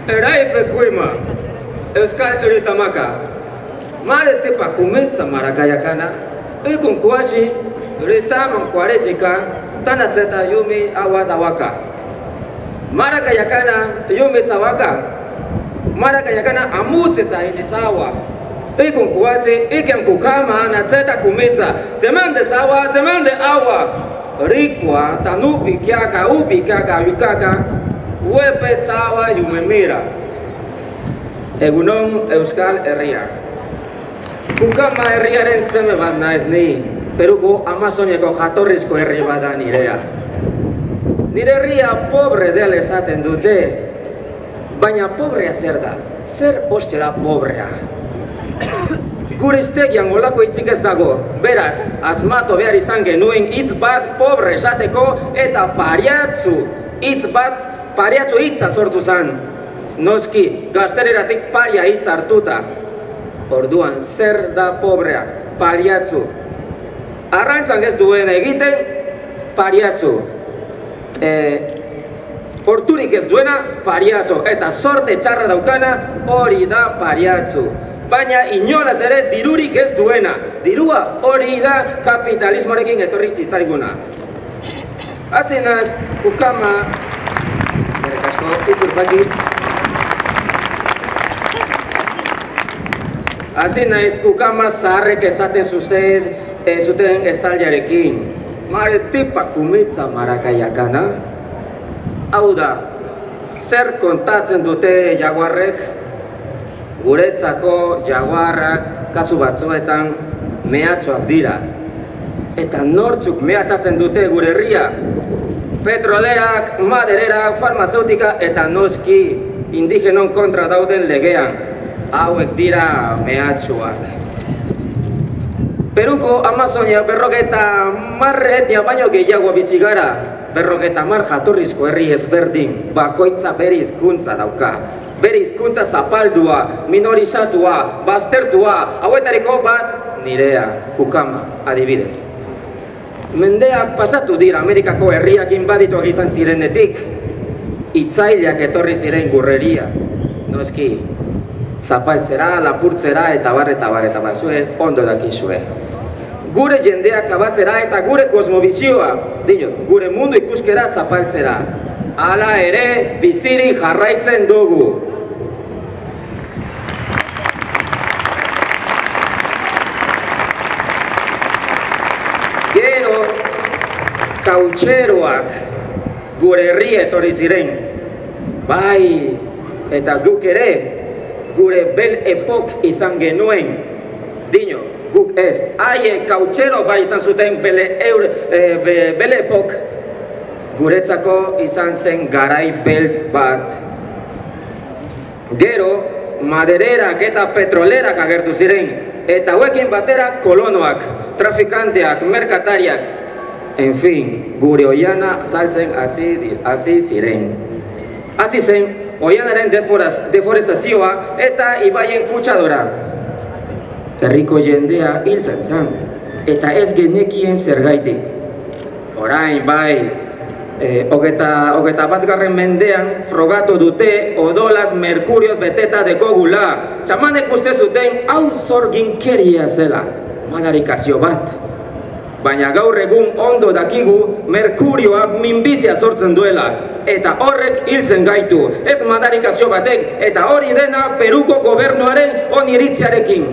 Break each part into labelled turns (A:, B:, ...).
A: Eraipekuima, Euskal Herritamaka, Mare tipa kumitza marakayakana, Kunkuashi, Ritaman Kwaretika, Tanazeta Yumi Awadawaka. Marakayakana, Yumi Tawaka, Marakayakana, Amuteta Initawa, Kunkuati, Ikan Kukama, Nazeta Kumitza, Temande Sawa, Temande Awa, Rikwa, Tanupi Kiaka, Upi Kaka, Yukaka, Wepe Tawa, Yumemira. Egunon Euskal Herria. Kukama herriaren seme bat naiz ni, Peruko Amazoniako jatorrizko herri bat da nirea. Nire herria pobre dela esaten dute, baina pobrea zer da? Zer hoste da pobrea? Gure iztegian olako hitzik ez dago, beraz, asmatu behar izan genuen hitz bat pobre esateko eta pariatzu hitza sortu zen. Noski, gazteleratik paria hitz hartuta. Orduan, zer da pobrea? Pariatzu. Arrantzan ez duen egiten, pariatzu. Horturik ez duena, pariatzu. Eta sorte txarra daukana, hori da pariatzu. Baina inolaz ere dirurik ez duena. Dirua hori da kapitalismorekin etorri zitzaiguna. Hazinaz, Kukama... Ezkerrik asko, itzurpaki. Hasi naiz Kukama zaharrek esaten zuten esaldiarekin. Mare tipa kumitza marakayakana. Hau da, zer kontatzen dute jaguarrek? Guretzako jaguarrak kasu batzuetan mehatxoak dira. Eta nortzuk mehatxatzen dute gure herria? Petrolerak, madererak, farmazeutika eta noski indigenon kontra dauden legean. Hauek dira mehatxuak. Peruko Amazonia 50 etnia baino gehiago bizi gara. 50 jatorrizko herri ezberdin, bakoitza bere hizkuntza dauka. Bere hizkuntza zapaldua, minorizatua, baztertua, hauetariko bat nirea, Kukama, adibidez. Mendeak pasatu dira Amerikako herriak inbadituak izan zirenetik. Hitzaileak etorri ziren gurreria. Noski, zapaltzera, lapurtzera eta bar, zue ondo dakizue. Gure jendeak abatzera eta gure kosmobizioa, gure mundu ikuskera zapaltzera. Hala ere, bizirik jarraitzen dugu. Gero, kautxeroak gure herri etorri ziren. Bai, eta guk ere, gure bel epok izan genuen. Guk ez, haie kautxero bai izan zuten bel epok. Guretzako izan zen garai beltz bat. Gero, madererak eta petrolerak agertu ziren. Eta hauekin batera kolonoak, trafikanteak, merkatariak. En fin, gure oiana saltzen hasi ziren. Hasi zen, oianaren deforestazioa eta ibaien kutsadora. Herriko jendea hiltzen zen, eta ez genekien zergaitik. Orain bai, 21. mendean frogatu dute odolaz merkurioz beteta dekogula. Txamanek uste zuten hau zorginkeria zela, madarikazio bat. Baina gaur egun ondo dakigu merkurioa minbizia sortzen duela. Eta horrek hiltzen gaitu, ez madarikazio batek, eta hori dena Peruko gobernuaren oniritziarekin.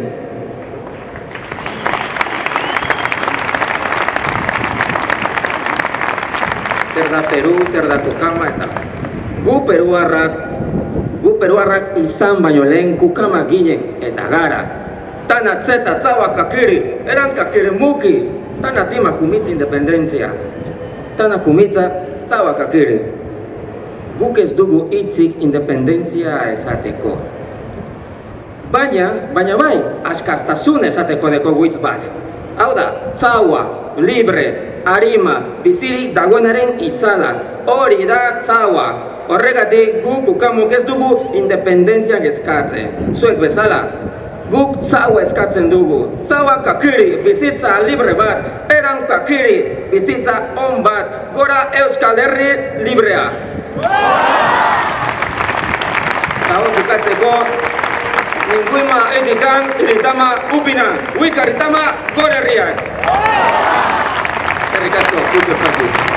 A: Zer da Peru, zer da Kukama, eta gu peruarrak izan baino lehen Kukama ginen, eta gara. Tana tzeta tzawa kakiri, eran kakiri muki, tana tima kumitza independentzia. Tana kumitza tzawa kakiri. Guk ez dugu hitzik independentzia esateko. Baina bai, askaztasun esateko deko guitz bat. Hau da, tzawa, libre, arima, bizirik dagoenaren itzala. Hori da tzawa. Horregatik guk Kukamok ez dugu independentziak eskatzen. Zuek bezala, guk tzawa eskatzen dugu. Tzawa kakiri, bizitza libre bat. Eran kakiri, bizitza on bat. Gora Euskal Herri librea. hau bukatzeko, ninguima edikan, iritama upinan, uikaritama gore herriak. Eskerrik asko, kultur